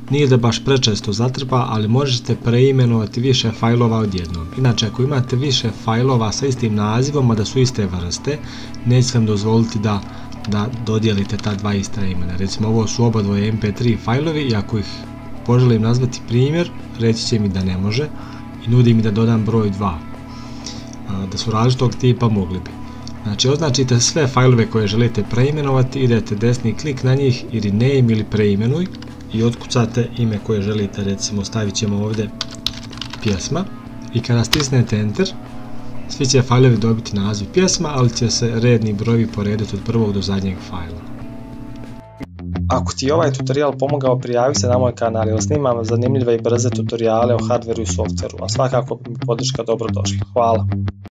Nije da baš prečesto zatrpa, ali možete preimenovati više fajlova odjednom. Inače, ako imate više fajlova sa istim nazivom, a da su iste vrste, neće vam dozvoliti da dodijelite ta dva ista imena. Recimo, ovo su obadvoje mp3 fajlovi i ako ih poželim nazvati primjer, reći će mi da ne može i nudi mi da dodam broj 2. Da su različitog tipa, mogli bi. Znači, označite sve fajlove koje želite preimenovati, idete desni klik na njih i rename ili preimenuj i otkucate ime koje želite, recimo stavit ćemo ovdje pjesma i kada stisnete enter, svi će fajlovi dobiti naziv pjesma, ali će se redni brojevi porediti od prvog do zadnjeg fajla. Ako ti je ovaj tutorial pomogao, prijavi se na moj kanal jer snimam zanimljive i brze tutoriale o hardveru i softveru, a svakako bi mi podrška dobro došla. Hvala!